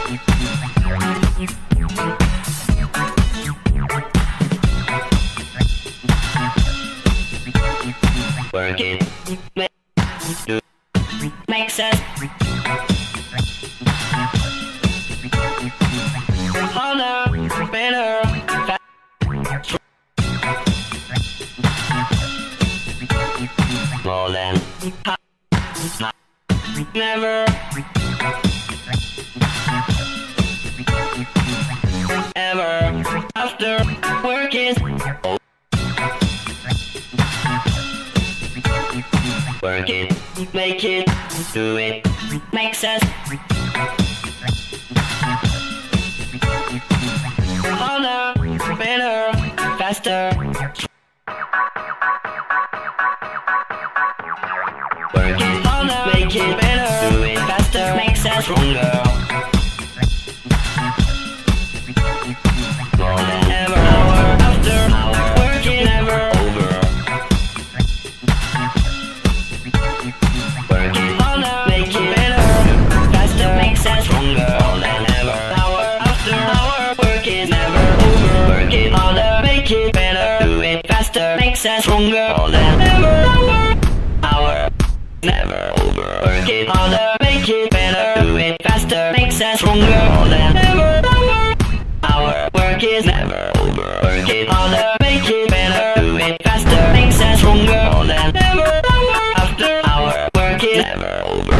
Work it, do, make sense. Harder, better, faster. More than never. Ever after working. Work it, make it, do it, make sense. Harder, better, faster. Work it, harder, make it better, do it faster, make sense. Stronger. More than ever, hour after hour, working never over. Work it harder, make it better, faster, make sense. Stronger. More than ever, hour after hour, working never over. Work it harder, make it better, do it faster, make sense. Stronger. More than ever, hour, never over. Work it harder, make it better, do it faster, make sense. Stronger. More than ever, hour, work is never over. Work it harder, make it better, do it faster, make sense. Stronger. More than ever, after hour, work is never over.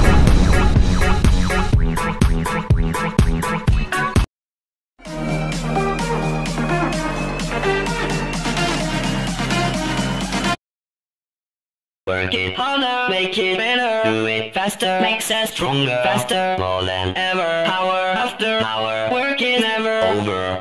Work it harder, make it better, do it faster, make sense. Stronger, faster, more than ever, hour after hour, work is never over.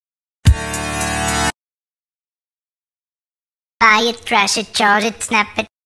Buy it, trash it, charge it, snap it.